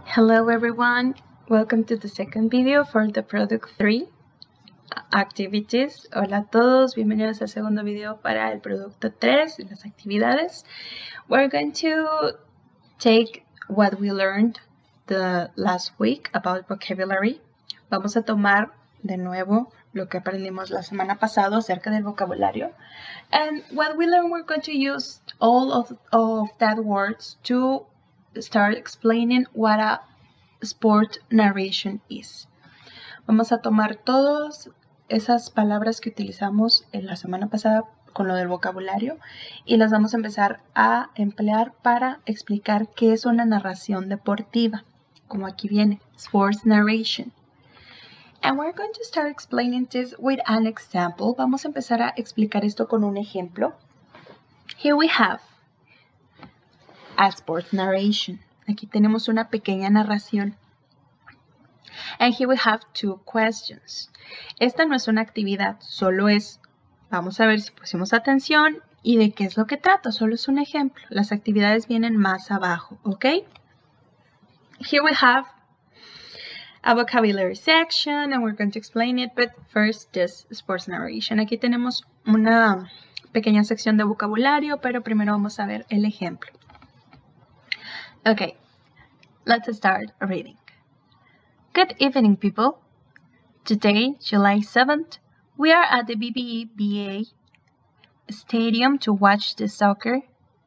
Hello everyone, welcome to the second video for the product 3 activities. Hola a todos, bienvenidos al segundo video para el producto 3, las actividades. We're going to take what we learned the last week about vocabulary. Vamos a tomar de nuevo lo que aprendimos la semana pasada acerca del vocabulario. And what we learned, we're going to use all of that words to start explaining what a sport narration is. Vamos a tomar todas esas palabras que utilizamos en la semana pasada con lo del vocabulario y las vamos a empezar a emplear para explicar qué es una narración deportiva, como aquí viene, sports narration. And we're going to start explaining this with an example. Vamos a empezar a explicar esto con un ejemplo. Here we have a sports narration. Aquí tenemos una pequeña narración. And here we have two questions. Esta no es una actividad, solo es, vamos a ver si pusimos atención y de qué es lo que trata, solo es un ejemplo. Las actividades vienen más abajo, ¿ok? Here we have a vocabulary section and we're going to explain it, but first this sports narration. Aquí tenemos una pequeña sección de vocabulario, pero primero vamos a ver el ejemplo. Okay, let's start reading. Good evening, people. Today, July 7th, we are at the BBVA Stadium to watch the soccer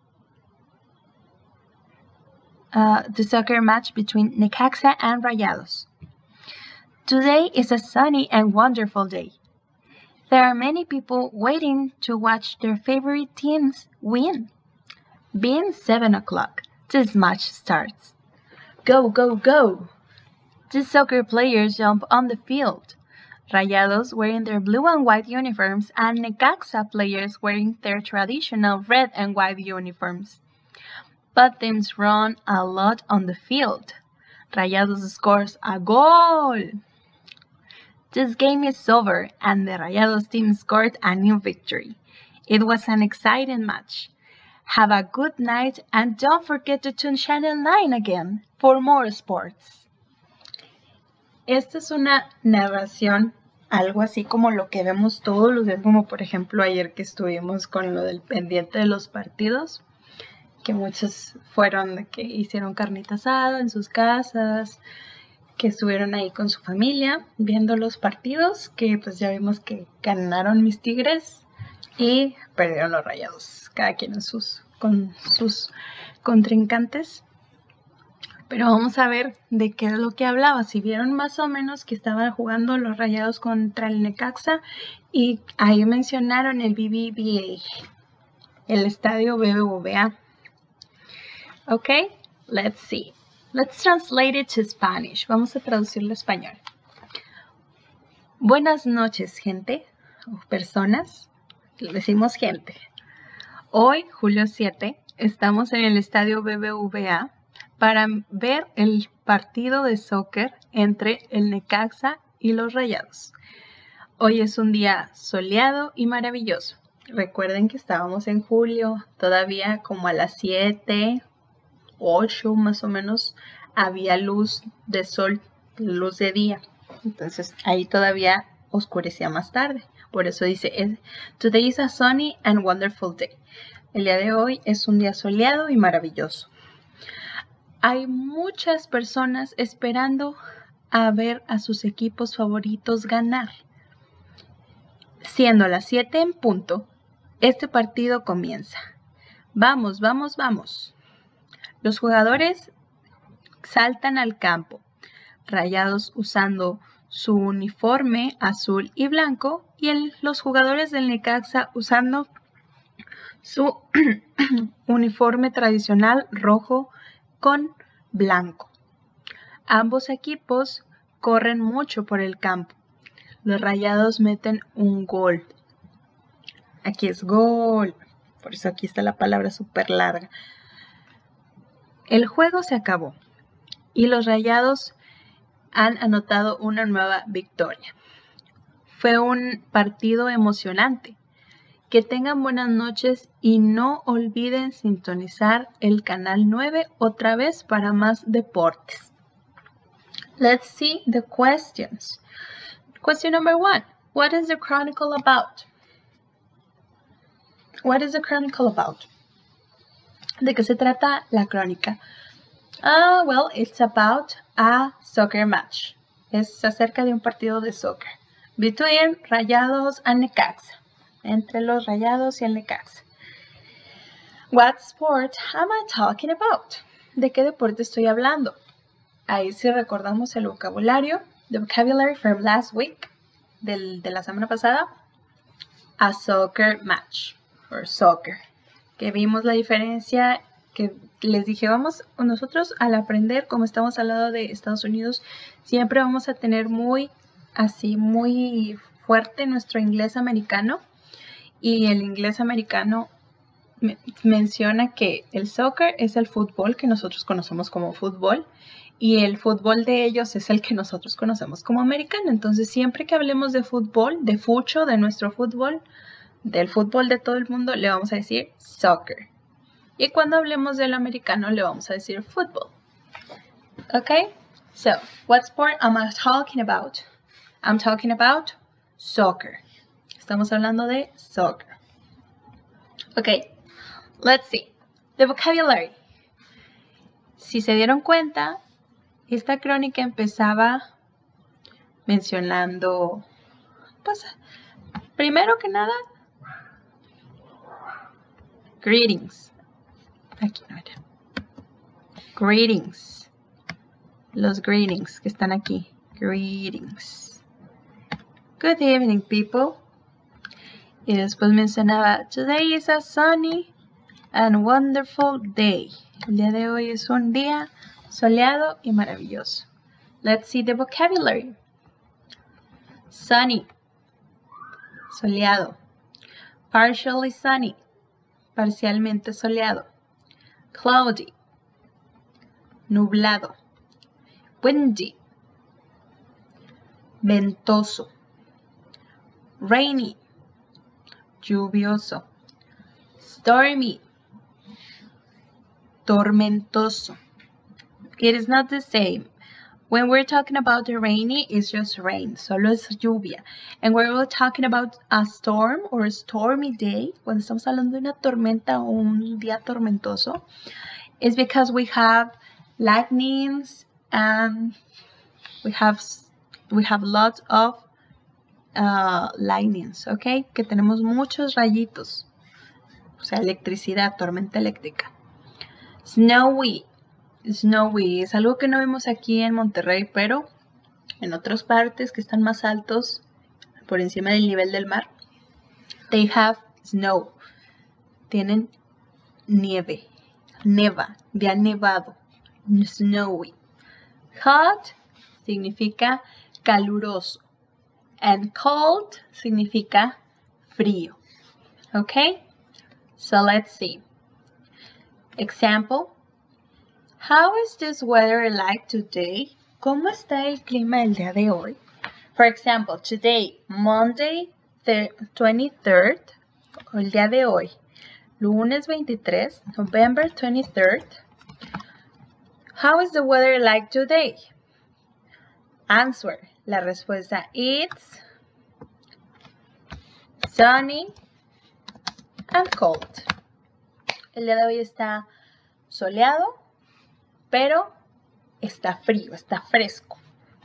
match between Necaxa and Rayados. Today is a sunny and wonderful day. There are many people waiting to watch their favorite teams win. Being 7 o'clock, this match starts. Go, go, go! The soccer players jump on the field. Rayados wearing their blue and white uniforms and Necaxa players wearing their traditional red and white uniforms. Both teams run a lot on the field. Rayados scores a goal. This game is over and the Rayados team scored a new victory. It was an exciting match. Have a good night and don't forget to tune Channel 9 again for more sports. Esta es una narración, algo así como lo que vemos todos los días, como por ejemplo ayer que estuvimos con lo del pendiente de los partidos, que muchos fueron de que hicieron carnita asada en sus casas, que estuvieron ahí con su familia viendo los partidos, que pues ya vimos que ganaron mis Tigres y perdieron los Rayados, cada quien con sus contrincantes. Pero vamos a ver de qué es lo que hablaba. Si vieron más o menos que estaban jugando los Rayados contra el Necaxa y ahí mencionaron el BBVA, el estadio BBVA. Ok, let's see. Let's translate it to Spanish. Vamos a traducirlo a español. Buenas noches, gente o personas. Decimos gente. Hoy, julio 7, estamos en el estadio BBVA para ver el partido de soccer entre el Necaxa y los Rayados. Hoy es un día soleado y maravilloso. Recuerden que estábamos en julio, todavía como a las 7, 8 más o menos, había luz de sol, luz de día. Entonces ahí todavía oscurecía más tarde. Por eso dice, Today is a sunny and wonderful day. El día de hoy es un día soleado y maravilloso. Hay muchas personas esperando a ver a sus equipos favoritos ganar. Siendo las 7 en punto, este partido comienza. Vamos, vamos, vamos. Los jugadores saltan al campo, Rayados usando su uniforme azul y blanco y los jugadores del Necaxa usando su uniforme tradicional rojo con blanco. Ambos equipos corren mucho por el campo. Los Rayados meten un gol. Aquí es gol. Por eso aquí está la palabra súper larga. El juego se acabó y los Rayados han anotado una nueva victoria. Fue un partido emocionante. Que tengan buenas noches y no olviden sintonizar el canal 9 otra vez para más deportes. Let's see the questions. Question number 1. What is the chronicle about? What is the chronicle about? ¿De qué se trata la crónica? Well, it's about a soccer match. Es acerca de un partido de soccer. Between Rayados and Necaxa. Entre los Rayados y el Necaxa. What sport am I talking about? ¿De qué deporte estoy hablando? Ahí sí recordamos el vocabulario. The vocabulary from last week. De la semana pasada. A soccer match. Or soccer. Que vimos la diferencia, que les dije, vamos nosotros al aprender, como estamos al lado de Estados Unidos, siempre vamos a tener muy fuerte nuestro inglés americano, y el inglés americano menciona que el soccer es el fútbol que nosotros conocemos como fútbol, y el fútbol de ellos es el que nosotros conocemos como americano. Entonces siempre que hablemos de fútbol, de fucho, de nuestro fútbol, del fútbol de todo el mundo, le vamos a decir soccer. Y cuando hablemos del americano, le vamos a decir fútbol. Okay? So, what sport am I talking about? I'm talking about soccer. Estamos hablando de soccer. Okay, let's see. The vocabulary. Si se dieron cuenta, esta crónica empezaba mencionando, pues, primero que nada, greetings. Aquí no era. Greetings. Los greetings que están aquí. Greetings. Good evening, people. Y después mencionaba, today is a sunny and wonderful day. El día de hoy es un día soleado y maravilloso. Let's see the vocabulary. Sunny. Soleado. Partially sunny. Parcialmente soleado. Cloudy. Nublado. Windy. Ventoso. Rainy. Lluvioso. Stormy. Tormentoso. It is not the same. When we're talking about the rainy, it's just rain. Solo es lluvia. And when we're talking about a storm or a stormy day, cuando estamos hablando de una tormenta o un día tormentoso, it's because we have lightnings and we have lots of lightnings, okay? Que tenemos muchos rayitos. O sea, electricidad, tormenta eléctrica. Snowy. Snowy es algo que no vemos aquí en Monterrey, pero en otras partes que están más altos, por encima del nivel del mar, they have snow. Tienen nieve, neva, de ha nevado. Snowy. Hot significa caluroso. And cold significa frío. Okay? So let's see. Example. How is this weather like today? ¿Cómo está el clima el día de hoy? For example, today, Monday 23rd, o el día de hoy, lunes 23, November 23rd. How is the weather like today? Answer. La respuesta, it's sunny and cold. El día de hoy está soleado, pero está frío, está fresco.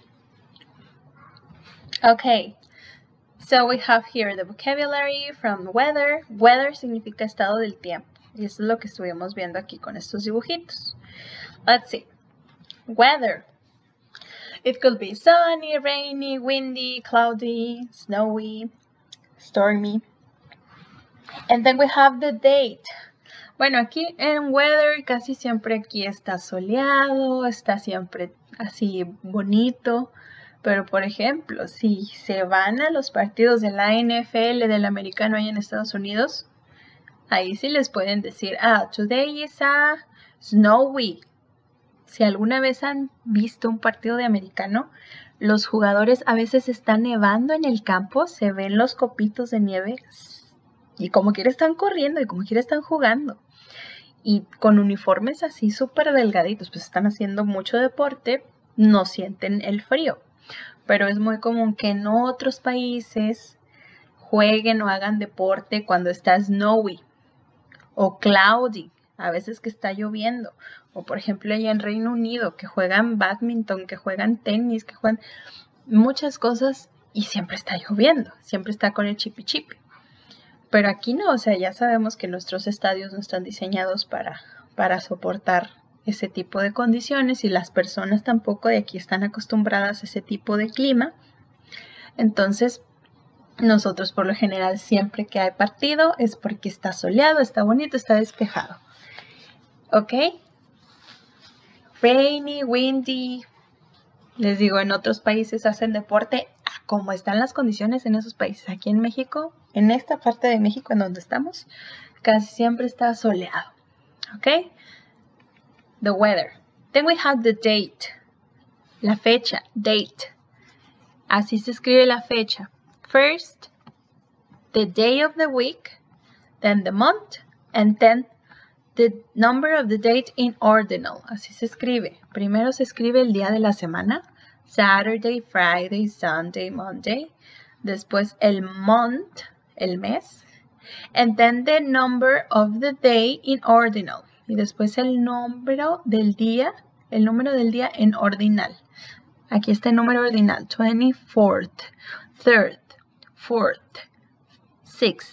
Okay, so we have here the vocabulary from weather. Weather significa estado del tiempo. Y eso es lo que estuvimos viendo aquí con estos dibujitos. Let's see. Weather. It could be sunny, rainy, windy, cloudy, snowy, stormy. And then we have the date. Bueno, aquí en weather casi siempre aquí está soleado, está siempre así bonito. Pero por ejemplo, si se van a los partidos de la NFL del americano ahí en Estados Unidos, ahí sí les pueden decir, today is a snowy. Si alguna vez han visto un partido de americano, los jugadores a veces están nevando en el campo, se ven los copitos de nieve y como quiera están corriendo y como quiera están jugando. Y con uniformes así súper delgaditos, pues están haciendo mucho deporte no sienten el frío. Pero es muy común que en otros países jueguen o hagan deporte cuando está snowy o cloudy, a veces que está lloviendo. O por ejemplo allá en Reino Unido, que juegan badminton, que juegan tenis, que juegan muchas cosas y siempre está lloviendo, siempre está con el chipi chipi. Pero aquí no, o sea, ya sabemos que nuestros estadios no están diseñados para soportar ese tipo de condiciones y las personas tampoco de aquí están acostumbradas a ese tipo de clima. Entonces, nosotros por lo general siempre que hay partido es porque está soleado, está bonito, está despejado. ¿Ok? Rainy, windy. Les digo, en otros países hacen deporte a como están las condiciones en esos países. Aquí en México, en esta parte de México en donde estamos, casi siempre está soleado. ¿Ok? The weather. Then we have the date. La fecha, date. Así se escribe la fecha. First, the day of the week, then the month, and then the number of the date in ordinal. Así se escribe. Primero se escribe el día de la semana. Saturday, Friday, Sunday, Monday. Después el month, el mes. And then the number of the day in ordinal. Y después el número del día en ordinal. Aquí está el número ordinal. 24th, 3rd, 4th, 6th.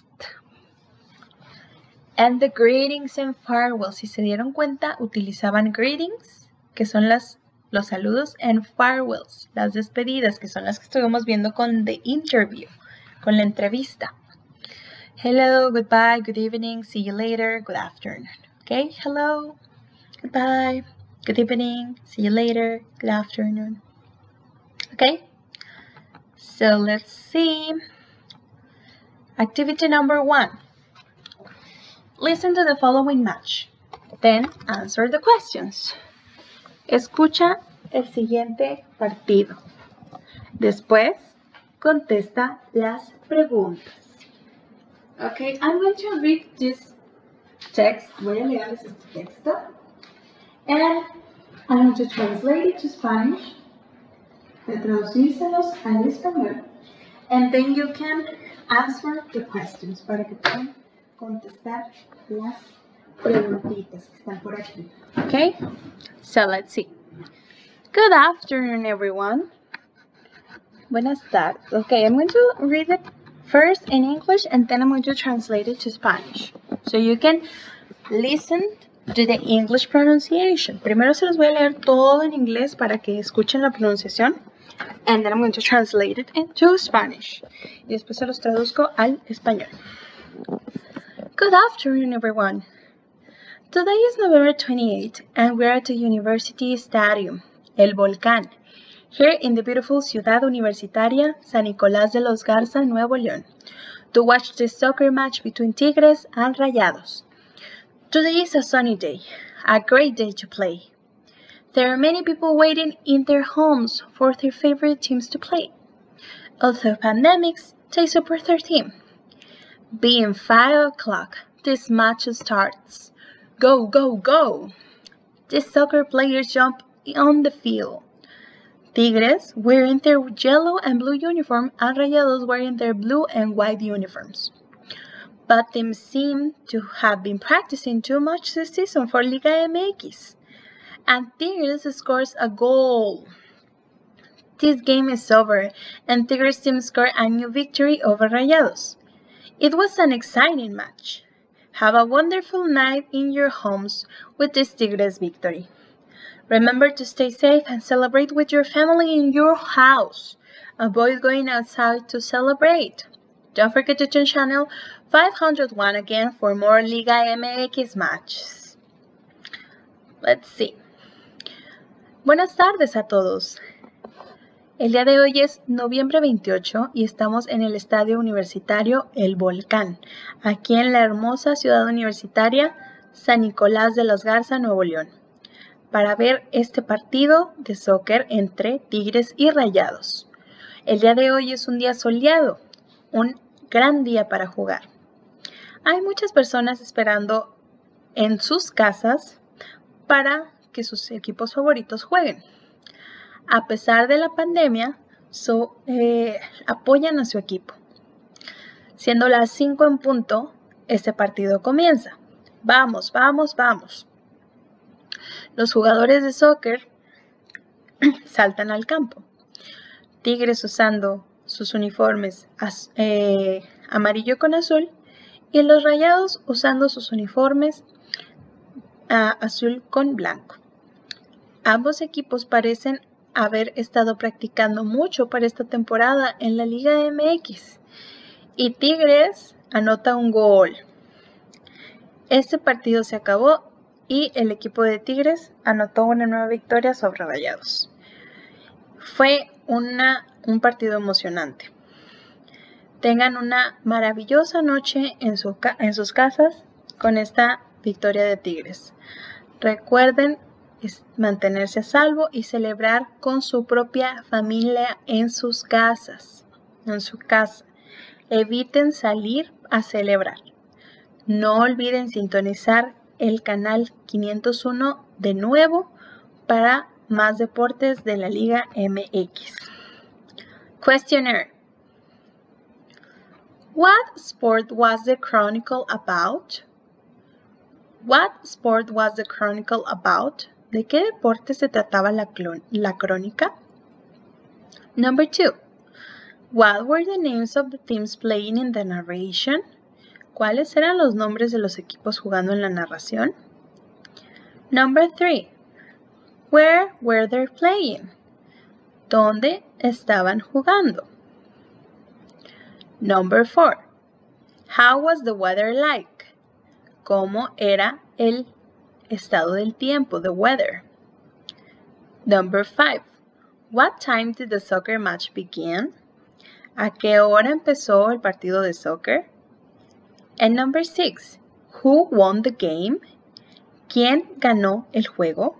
And the greetings and farewells. Si se dieron cuenta, utilizaban greetings, que son los saludos, and farewells, las despedidas, que son las que estuvimos viendo con the interview, con la entrevista. Hello, goodbye, good evening, see you later, good afternoon. Okay, hello, goodbye, good evening, see you later, good afternoon. Okay, so let's see. Activity number 1. Listen to the following match. Then answer the questions. Escucha el siguiente partido. Después contesta las preguntas. Okay, I'm going to read this text. Voy a leerles este texto. And I'm going to translate it to Spanish. De traducírselos al español. And then you can answer the questions para que puedan contestar las preguntitas que están por aquí. Okay? So let's see. Good afternoon, everyone. Buenas tardes. Okay, I'm going to read it first in English and then I'm going to translate it to Spanish. So you can listen to the English pronunciation. Primero se los voy a leer todo en inglés para que escuchen la pronunciación. And then I'm going to translate it into Spanish. Y después se los traduzco al español. Good afternoon, everyone. Today is November 28 and we are at the University Stadium, El Volcán, here in the beautiful Ciudad Universitaria, San Nicolás de los Garza, Nuevo León, to watch the soccer match between Tigres and Rayados. Today is a sunny day, a great day to play. There are many people waiting in their homes for their favorite teams to play. Although pandemics, they support their team. Being 5 o'clock, this match starts. Go, go, go! The soccer players jump on the field. Tigres wearing their yellow and blue uniform and Rayados wearing their blue and white uniforms. But teams seem to have been practicing too much this season for Liga MX. And Tigres scores a goal. This game is over, and Tigres team scored a new victory over Rayados. It was an exciting match. Have a wonderful night in your homes with this Tigres victory. Remember to stay safe and celebrate with your family in your house. Avoid going outside to celebrate. Don't forget to tune channel 501 again for more Liga MX matches. Let's see. Buenas tardes a todos. El día de hoy es noviembre 28 y estamos en el Estadio Universitario El Volcán, aquí en la hermosa ciudad universitaria San Nicolás de los Garza, Nuevo León, para ver este partido de soccer entre Tigres y Rayados. El día de hoy es un día soleado, un gran día para jugar. Hay muchas personas esperando en sus casas para que sus equipos favoritos jueguen. A pesar de la pandemia, apoyan a su equipo. Siendo las 5 en punto, este partido comienza. Vamos, vamos, vamos. Los jugadores de soccer saltan al campo. Tigres usando sus uniformes amarillo con azul y los Rayados usando sus uniformes azul con blanco. Ambos equipos parecen haber estado practicando mucho para esta temporada en la Liga MX y Tigres anota un gol. Este partido se acabó y el equipo de Tigres anotó una nueva victoria sobre Rayados. Fue un partido emocionante. Tengan una maravillosa noche en sus casas con esta victoria de Tigres. Recuerden mantenerse a salvo y celebrar con su propia familia en sus casas, en su casa. Eviten salir a celebrar. No olviden sintonizar el canal 501 de nuevo para más deportes de la Liga MX. Questionnaire. What sport was the chronicle about? What sport was the chronicle about? ¿De qué deporte se trataba la crónica? Number 2. What were the names of the teams playing in the narration? ¿Cuáles eran los nombres de los equipos jugando en la narración? Number 3. Where were they playing? ¿Dónde estaban jugando? Number 4. How was the weather like? ¿Cómo era el estado del tiempo, the weather? Number 5. What time did the soccer match begin? ¿A qué hora empezó el partido de soccer? And number 6. Who won the game? ¿Quién ganó el juego?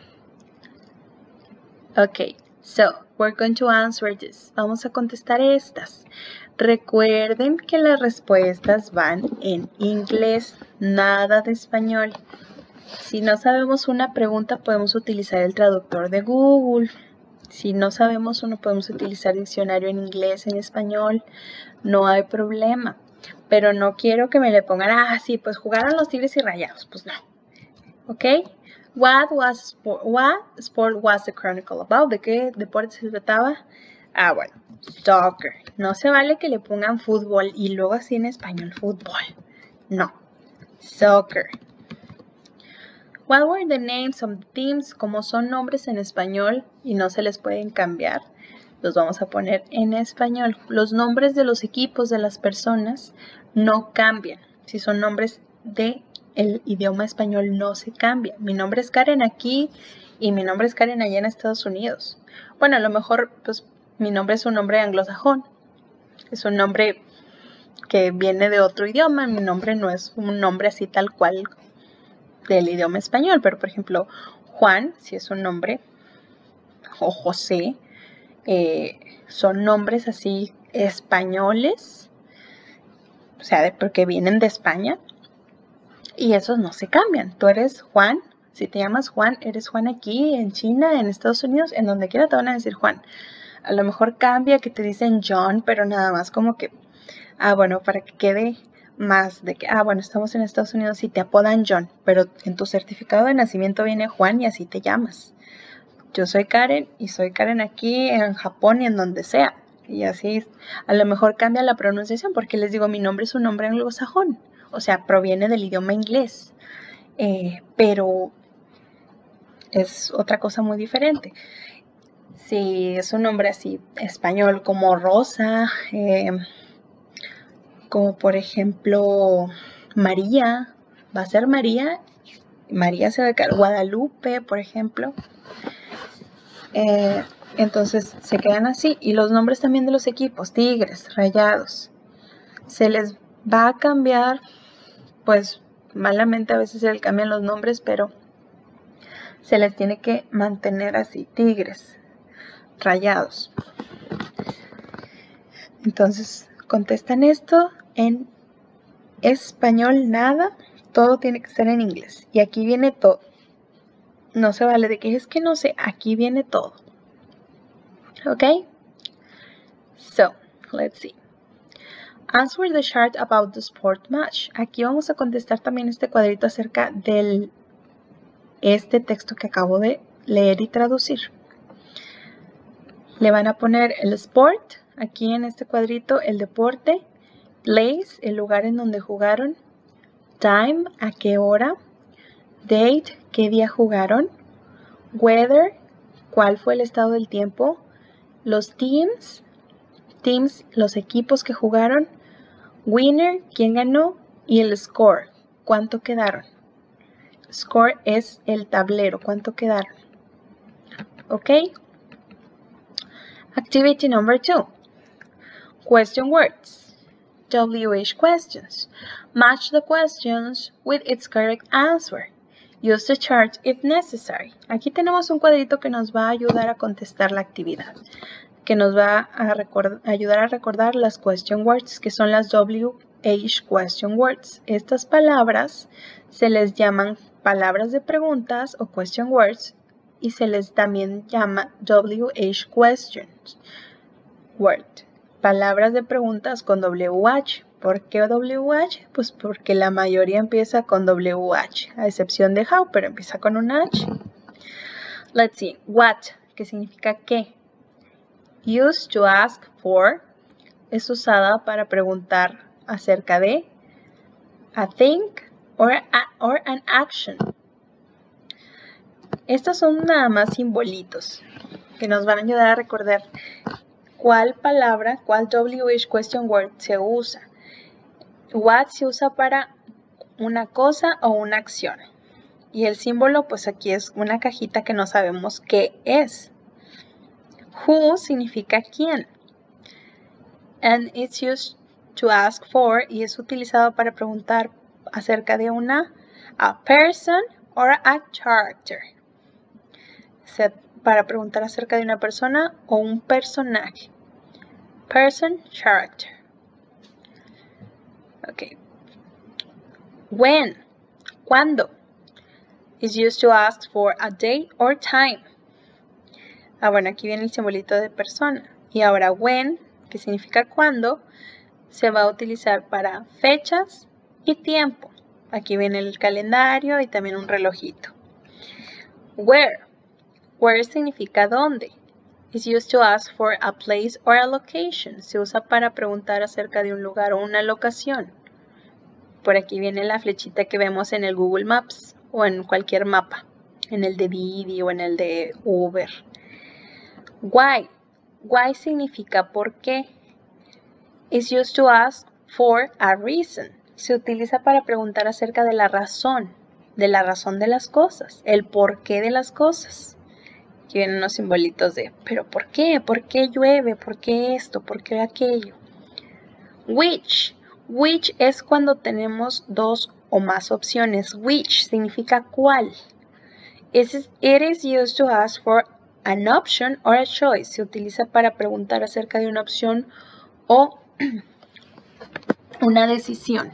Okay, so we're going to answer this. Vamos a contestar estas. Recuerden que las respuestas van en inglés, nada de español. Si no sabemos una pregunta, podemos utilizar el traductor de Google. Si no sabemos uno, podemos utilizar diccionario en inglés, en español. No hay problema. Pero no quiero que me le pongan, sí, pues jugaron los Tigres y Rayados. Pues no. ¿Ok? What sport was the chronicle about? ¿De qué deporte se trataba? Bueno, soccer. No se vale que le pongan fútbol y luego así en español fútbol. No. Soccer. What were the names of the teams? Como son nombres en español y no se les pueden cambiar, los vamos a poner en español. Los nombres de los equipos de las personas no cambian. Si son nombres del idioma español no se cambia. Mi nombre es Karen aquí y mi nombre es Karen allá en Estados Unidos. Bueno, a lo mejor pues mi nombre es un nombre anglosajón. Es un nombre que viene de otro idioma. Mi nombre no es un nombre así tal cual del idioma español. Pero por ejemplo, Juan, si es un nombre, o José, son nombres así españoles. O sea, porque vienen de España. Y esos no se cambian. Tú eres Juan. Si te llamas Juan, eres Juan aquí, en China, en Estados Unidos, en donde quiera te van a decir Juan. A lo mejor cambia que te dicen John, pero nada más como que, bueno, para que quede más de que, bueno, estamos en Estados Unidos y te apodan John, pero en tu certificado de nacimiento viene Juan y así te llamas. Yo soy Karen y soy Karen aquí en Japón y en donde sea. Y así a lo mejor cambia la pronunciación porque les digo, mi nombre es un nombre anglosajón. O sea, proviene del idioma inglés. Pero es otra cosa muy diferente. Si es un nombre así español como Rosa, como por ejemplo María, va a ser María. María se va a quedar Guadalupe, por ejemplo. Entonces se quedan así. Y los nombres también de los equipos, Tigres, Rayados, se les va a cambiar, pues malamente a veces se les cambian los nombres, pero se les tiene que mantener así, Tigres, Rayados. Entonces contestan esto en español, nada, todo tiene que ser en inglés. Y aquí viene todo. No se vale de que es que no sé, aquí viene todo. Okay? So, let's see. Answer the chart about the sport match. Aquí vamos a contestar también este cuadrito acerca de este texto que acabo de leer y traducir. Le van a poner el sport, aquí en este cuadrito, el deporte, place, el lugar en donde jugaron, time, a qué hora, date, qué día jugaron, weather, cuál fue el estado del tiempo, los teams, los equipos que jugaron, winner, quién ganó, y el score, cuánto quedaron. Score es el tablero, cuánto quedaron. ¿Ok? Activity number 2. Question words. WH questions. Match the questions with its correct answer. Use the chart if necessary. Aquí tenemos un cuadrito que nos va a ayudar a contestar la actividad, que nos va a ayudar a recordar las question words, que son las WH question words. Estas palabras se les llaman palabras de preguntas o question words y se les también llama WH questions word. Palabras de preguntas con WH. ¿Por qué WH? Pues porque la mayoría empieza con WH, a excepción de how, pero empieza con una H. Let's see. What, que significa qué. Used to ask for, es usada para preguntar acerca de a thing or an action. Estos son nada más simbolitos que nos van a ayudar a recordar cuál palabra, cuál WH question word se usa. What se usa para una cosa o una acción. Y el símbolo, pues aquí es una cajita que no sabemos qué es. Who significa quién. And it's used to ask for y es utilizado para preguntar acerca de a person or a character. Para preguntar acerca de una persona o un personaje. Person, character. Okay. When, ¿cuándo? Is used to ask for a date or time. Bueno, aquí viene el simbolito de persona. Y ahora when, que significa cuándo, se va a utilizar para fechas y tiempo. Aquí viene el calendario y también un relojito. Where. Where significa dónde. Is used to ask for a place or a location. Se usa para preguntar acerca de un lugar o una locación. Por aquí viene la flechita que vemos en el Google Maps o en cualquier mapa. En el de Didi o en el de Uber. Why. Why significa por qué. Is used to ask for a reason. Se utiliza para preguntar acerca de la razón de las cosas, el porqué de las cosas. Aquí vienen unos simbolitos de, ¿pero por qué? ¿Por qué llueve? ¿Por qué esto? ¿Por qué aquello? Which. Which es cuando tenemos dos o más opciones. Which significa cuál. It is used to ask for an option or a choice. Se utiliza para preguntar acerca de una opción o una decisión.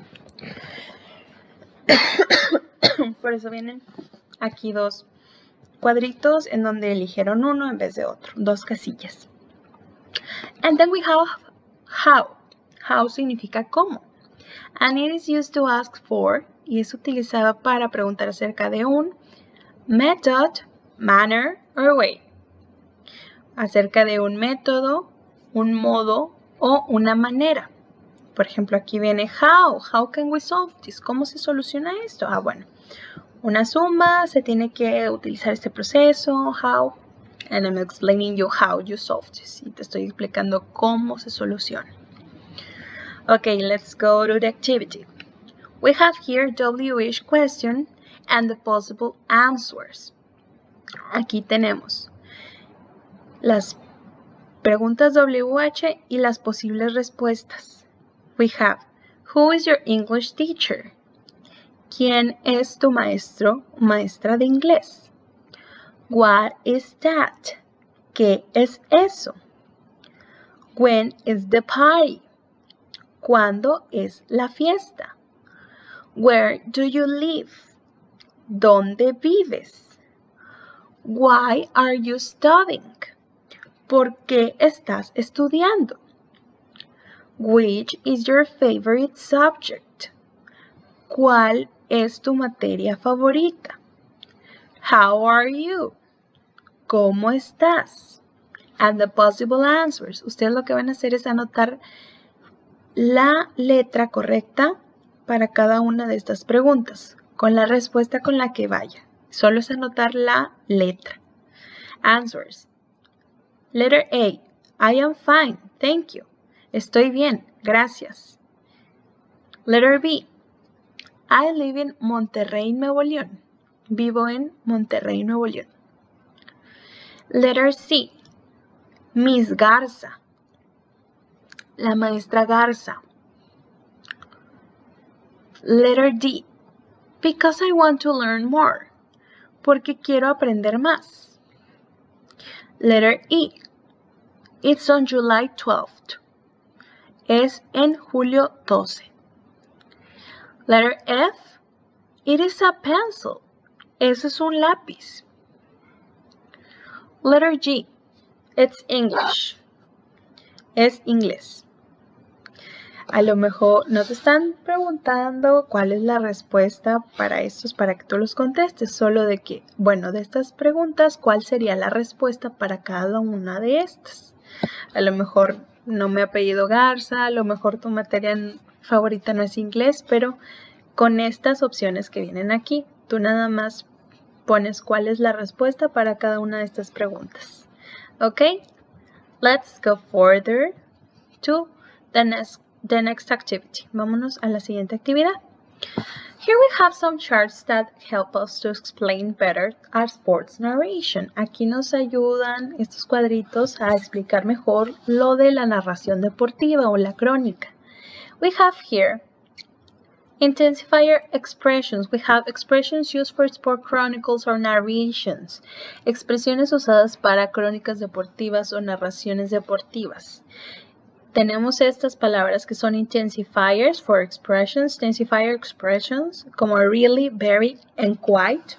Por eso vienen aquí dos cuadritos en donde eligieron uno en vez de otro, dos casillas. And then we have how. How significa cómo. And it is used to ask for y es utilizado para preguntar acerca de un method, manner or way. Acerca de un método, un modo o una manera. Por ejemplo, aquí viene how. How can we solve this? ¿Cómo se soluciona esto? Bueno. Una suma, se tiene que utilizar este proceso, how, and I'm explaining you how you solve this. Y te estoy explicando cómo se soluciona. Okay, let's go to the activity. We have here WH question and the possible answers. Aquí tenemos las preguntas WH y las posibles respuestas. We have, who is your English teacher? ¿Quién es tu maestro o maestra de inglés? What is that? ¿Qué es eso? When is the party? ¿Cuándo es la fiesta? Where do you live? ¿Dónde vives? Why are you studying? ¿Por qué estás estudiando? Which is your favorite subject? ¿Cuál es tu materia favorita? How are you? ¿Cómo estás? And the possible answers. Ustedes lo que van a hacer es anotar la letra correcta para cada una de estas preguntas, con la respuesta con la que vaya. Solo es anotar la letra. Answers. Letter A. I am fine, thank you. Estoy bien, gracias. Letter B. I live in Monterrey, Nuevo León. Vivo en Monterrey, Nuevo León. Letter C. Miss Garza. La maestra Garza. Letter D. Because I want to learn more. Porque quiero aprender más. Letter E. It's on July 12th. Es en julio 12. Letter F. It is a pencil. Eso es un lápiz. Letter G. It's English. Es inglés. A lo mejor no te están preguntando cuál es la respuesta para estos, para que tú los contestes, solo de que, bueno, de estas preguntas, ¿cuál sería la respuesta para cada una de estas? A lo mejor no me apellido Garza, a lo mejor tu materia favorita no es inglés, pero con estas opciones que vienen aquí, tú nada más pones cuál es la respuesta para cada una de estas preguntas. ¿Ok? Let's go further to the next activity. Vámonos a la siguiente actividad. Here we have some charts that help us to explain better our sports narration. Aquí nos ayudan estos cuadritos a explicar mejor lo de la narración deportiva o la crónica. We have here intensifier expressions. We have expressions used for sport chronicles or narrations. Expresiones usadas para crónicas deportivas o narraciones deportivas. Tenemos estas palabras que son intensifiers for expressions, intensifier expressions, como really, very, and quite.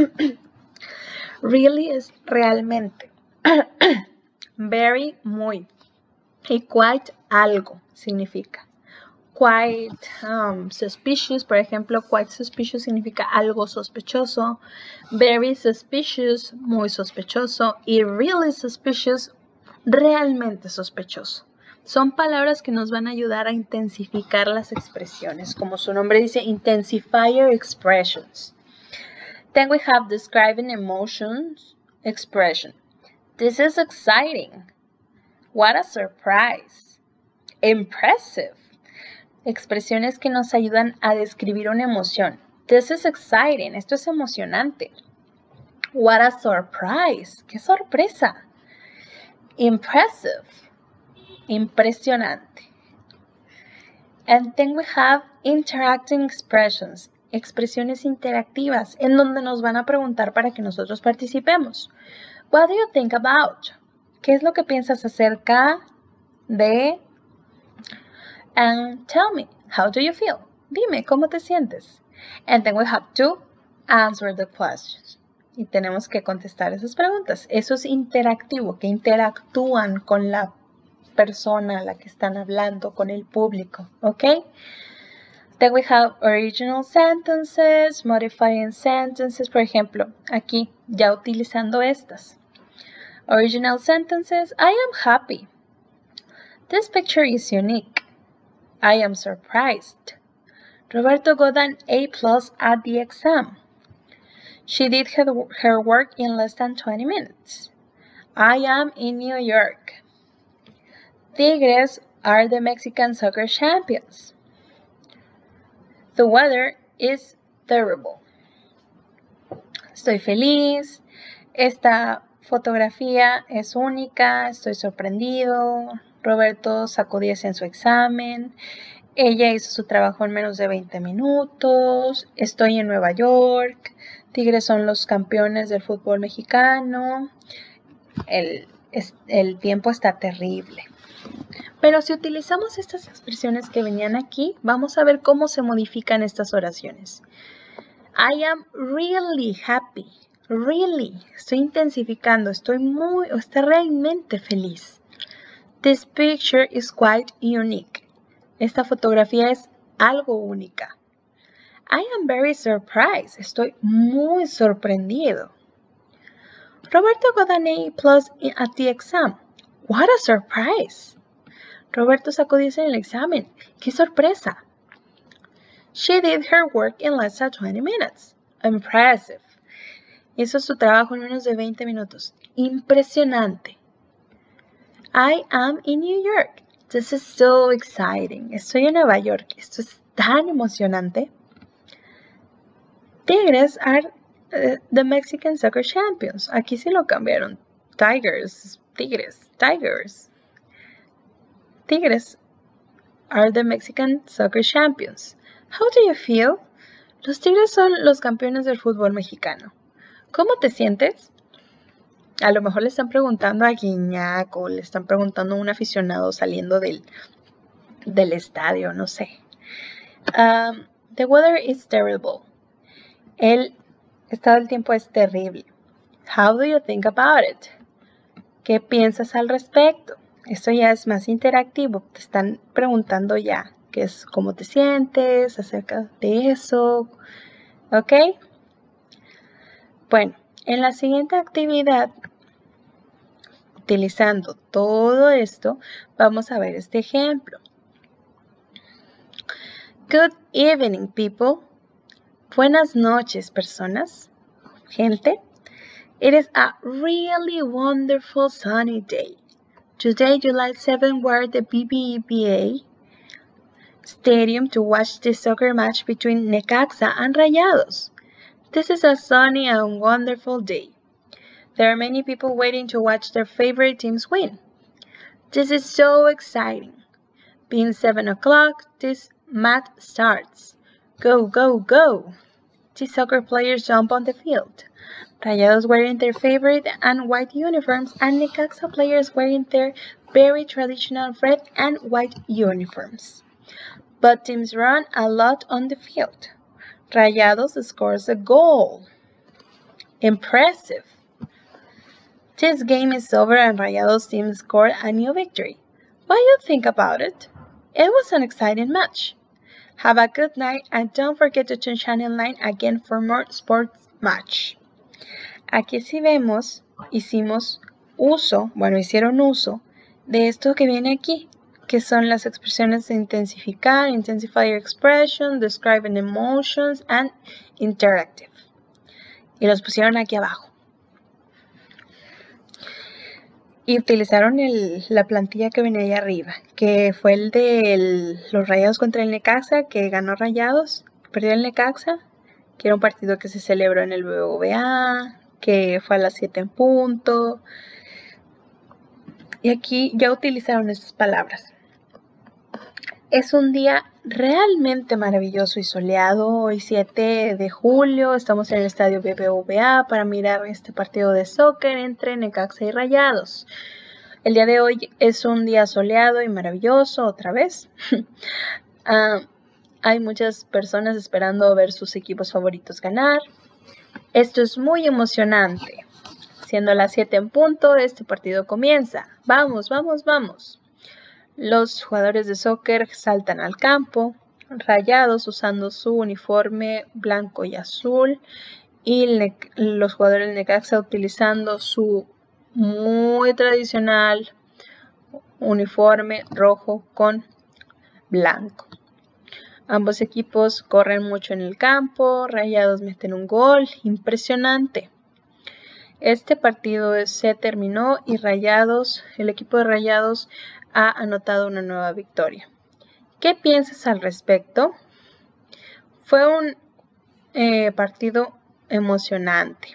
Really es realmente. Very, muy. Y quite, algo, significa. Quite suspicious, por ejemplo, quite suspicious significa algo sospechoso. Very suspicious, muy sospechoso. Y really suspicious, realmente sospechoso. Son palabras que nos van a ayudar a intensificar las expresiones. Como su nombre dice, intensifier expressions. Then we have describing emotions expression. This is exciting. What a surprise. Impressive. Expresiones que nos ayudan a describir una emoción. This is exciting. Esto es emocionante. What a surprise. ¡Qué sorpresa! Impressive. Impresionante. And then we have interacting expressions. Expresiones interactivas en donde nos van a preguntar para que nosotros participemos. What do you think about? ¿Qué es lo que piensas acerca de? And tell me, how do you feel? Dime, ¿cómo te sientes? And then we have to answer the questions. Y tenemos que contestar esas preguntas. Eso es interactivo, que interactúan con la persona a la que están hablando, con el público, ¿ok? Then we have original sentences, modifying sentences, por ejemplo, aquí ya utilizando estas. Original sentences, I am happy. This picture is unique. I am surprised. Roberto got an A+ at the exam. She did her work in less than 20 minutes. I am in New York. Tigres are the Mexican soccer champions. The weather is terrible. Estoy feliz. Esta fotografía es única. Estoy sorprendido. Roberto sacó 10 en su examen. Ella hizo su trabajo en menos de 20 minutos. Estoy en Nueva York. Tigres son los campeones del fútbol mexicano. El tiempo está terrible. Pero si utilizamos estas expresiones que venían aquí, vamos a ver cómo se modifican estas oraciones. I am really happy. really. Estoy intensificando. Estoy realmente feliz. This picture is quite unique. Esta fotografía es algo única. I am very surprised. Estoy muy sorprendido. Roberto got an A+ at the exam. What a surprise. Roberto sacó 10 en el examen. ¡Qué sorpresa! She did her work in less than 20 minutes. Impressive. Hizo su trabajo en menos de 20 minutos. Impresionante. I am in New York. This is so exciting. Estoy en Nueva York. Esto es tan emocionante. Tigres are the Mexican soccer champions. Aquí sí lo cambiaron. Tigers. Tigers are the Mexican soccer champions. How do you feel? Los Tigres son los campeones del fútbol mexicano. ¿Cómo te sientes? A lo mejor le están preguntando a Guiñac o le están preguntando a un aficionado saliendo del estadio, no sé. The weather is terrible. El estado del tiempo es terrible. How do you think about it? ¿Qué piensas al respecto? Esto ya es más interactivo. Te están preguntando ya qué es, cómo te sientes acerca de eso. ¿Ok? Bueno, en la siguiente actividad, utilizando todo esto, vamos a ver este ejemplo. Good evening, people. Buenas noches, personas, gente. It is a really wonderful sunny day. Today, July 7, we're at the BBVA Stadium to watch the soccer match between Necaxa and Rayados. This is a sunny and wonderful day. There are many people waiting to watch their favorite teams win. This is so exciting. Being 7 o'clock, this match starts. Go, go, go! The soccer players jump on the field. Rayados wearing their favorite and white uniforms and Necaxa players wearing their very traditional red and white uniforms. Both teams run a lot on the field. Rayados scores a goal. Impressive. This game is over and Rayados team scored a new victory. What do you think about it? It was an exciting match. Have a good night and don't forget to tune Channel 9 again for more sports match. Aquí sí vemos, hicieron uso de esto que viene aquí, que son las expresiones de intensificar, intensify your expression, describing emotions, and interactive. Y los pusieron aquí abajo. Y utilizaron la plantilla que venía ahí arriba, que fue el de los Rayados contra el Necaxa, que ganó Rayados, perdió el Necaxa, que era un partido que se celebró en el BBVA, que fue a las 7 en punto. Y aquí ya utilizaron estas palabras. Es un día realmente maravilloso y soleado. Hoy 7 de julio estamos en el estadio BBVA para mirar este partido de soccer entre Necaxa y Rayados. El día de hoy es un día soleado y maravilloso otra vez. Hay muchas personas esperando ver sus equipos favoritos ganar. Esto es muy emocionante. Siendo las 7 en punto, este partido comienza. ¡Vamos, vamos, vamos! Los jugadores de soccer saltan al campo, Rayados usando su uniforme blanco y azul, y los jugadores de Necaxa utilizando su muy tradicional uniforme rojo con blanco. Ambos equipos corren mucho en el campo, Rayados meten un gol, impresionante. Este partido se terminó y el equipo de Rayados ha anotado una nueva victoria. ¿Qué piensas al respecto? Fue un partido emocionante.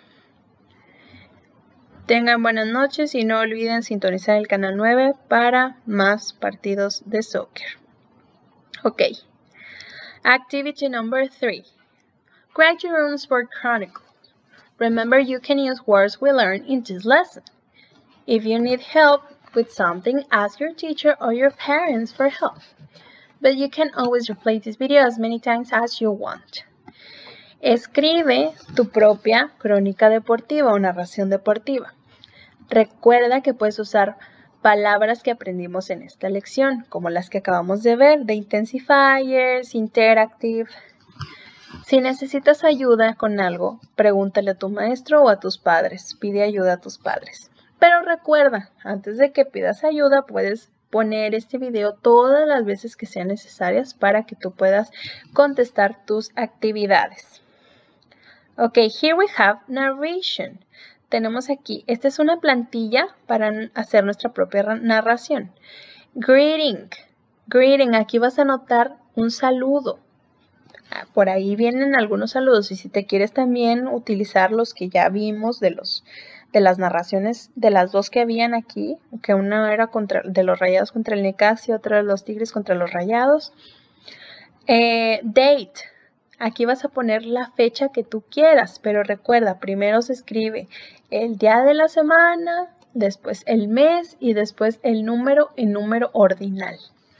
Tengan buenas noches y no olviden sintonizar el canal 9 para más partidos de soccer. Ok. Activity number 3. Write your own sport chronicle. Remember, you can use words we learned in this lesson. If you need help with something, ask your teacher or your parents for help. But you can always replay this video as many times as you want. Escribe tu propia crónica deportiva o narración deportiva. Recuerda que puedes usar palabras que aprendimos en esta lección, como las que acabamos de ver, de intensifiers, interactive. Si necesitas ayuda con algo, pregúntale a tu maestro o a tus padres. Pide ayuda a tus padres. Pero recuerda, antes de que pidas ayuda, puedes poner este video todas las veces que sean necesarias para que tú puedas contestar tus actividades. Ok, here we have narration. Tenemos aquí, esta es una plantilla para hacer nuestra propia narración. Greeting. Greeting, aquí vas a anotar un saludo. Por ahí vienen algunos saludos y si te quieres también utilizar los que ya vimos de las narraciones de las dos que habían aquí, que una era de los Rayados contra el Necaxa y otra de los Tigres contra los Rayados. Date. Aquí vas a poner la fecha que tú quieras, pero recuerda, primero se escribe el día de la semana, después el mes y después el número en número ordinal.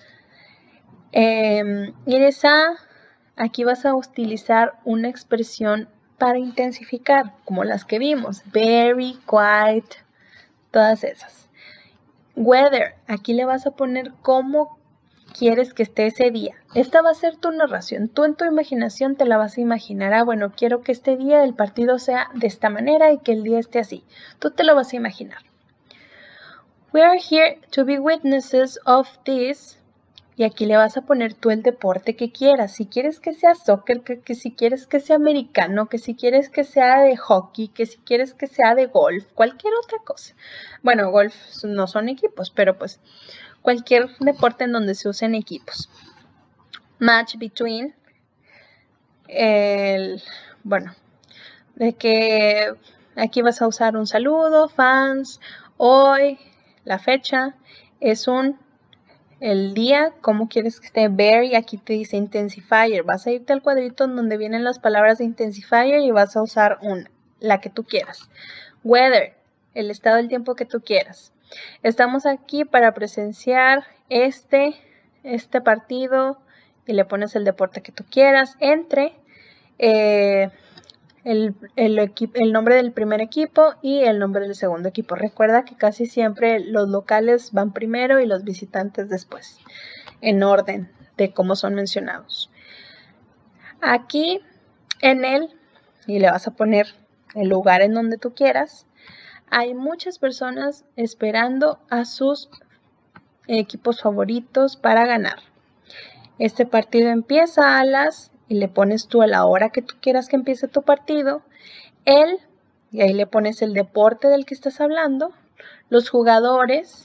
Aquí vas a utilizar una expresión para intensificar, como las que vimos, very, quite, todas esas. Weather, aquí le vas a poner cómo quieres que esté ese día. Esta va a ser tu narración. Tú en tu imaginación te la vas a imaginar. Bueno, quiero que este día el partido sea de esta manera y que el día esté así. Tú te lo vas a imaginar. We are here to be witnesses of this. Y aquí le vas a poner tú el deporte que quieras. Si quieres que sea soccer, que si quieres que sea americano, que si quieres que sea de hockey, que si quieres que sea de golf, cualquier otra cosa. Bueno, golf no son equipos, pero pues cualquier deporte en donde se usen equipos. Match between. De que aquí vas a usar un saludo, fans, hoy, la fecha, es el día, cómo quieres que esté, very, aquí te dice intensifier, vas a irte al cuadrito en donde vienen las palabras de intensifier y vas a usar la que tú quieras. Weather, el estado del tiempo que tú quieras. Estamos aquí para presenciar este partido y le pones el deporte que tú quieras entre el nombre del primer equipo y el nombre del segundo equipo. Recuerda que casi siempre los locales van primero y los visitantes después, en orden de cómo son mencionados. Aquí y le vas a poner el lugar en donde tú quieras. Hay muchas personas esperando a sus equipos favoritos para ganar. Este partido empieza y le pones tú a la hora que tú quieras que empiece tu partido, y ahí le pones el deporte del que estás hablando, los jugadores,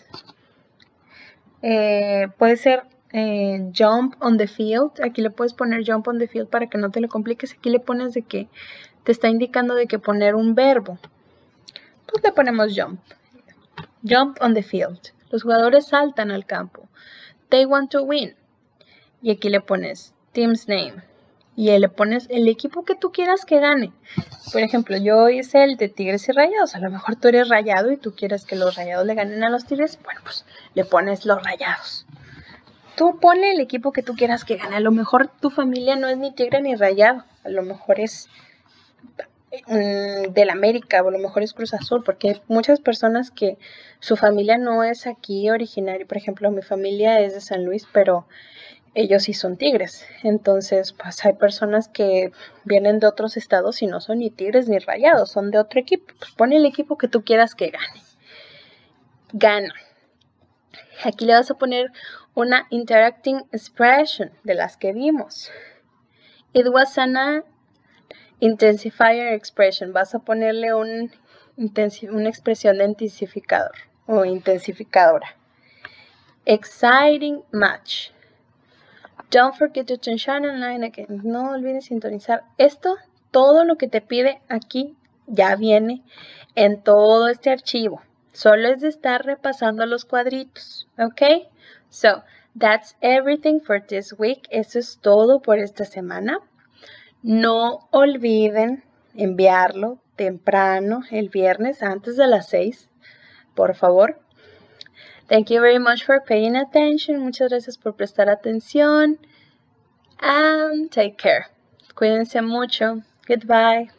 puede ser jump on the field, aquí le puedes poner jump on the field para que no te lo compliques, aquí le pones de que te está indicando de que poner un verbo, pues le ponemos jump on the field, los jugadores saltan al campo, they want to win, y aquí le pones team's name. Y le pones el equipo que tú quieras que gane. Por ejemplo, yo hice el de Tigres y Rayados. A lo mejor tú eres Rayado y tú quieres que los Rayados le ganen a los Tigres. Bueno, pues le pones los Rayados. Tú ponle el equipo que tú quieras que gane. A lo mejor tu familia no es ni Tigre ni Rayado. A lo mejor es del América o a lo mejor es Cruz Azul. Porque hay muchas personas que su familia no es aquí originaria. Por ejemplo, mi familia es de San Luis, pero ellos sí son Tigres. Entonces, pues hay personas que vienen de otros estados y no son ni Tigres ni Rayados, son de otro equipo. Pues pon el equipo que tú quieras que gane. Gana. Aquí le vas a poner una interacting expression de las que vimos. It was an intensifier expression. Vas a ponerle una expresión de intensificador o intensificadora. Exciting match. Don't forget to turn channel 9 again. No olvides sintonizar. Todo lo que te pide aquí ya viene en todo este archivo. Solo es de estar repasando los cuadritos. ¿Ok? So, that's everything for this week. Eso es todo por esta semana. No olviden enviarlo temprano el viernes antes de las 6. Por favor. Thank you very much for paying attention. Muchas gracias por prestar atención. And take care. Cuídense mucho. Goodbye.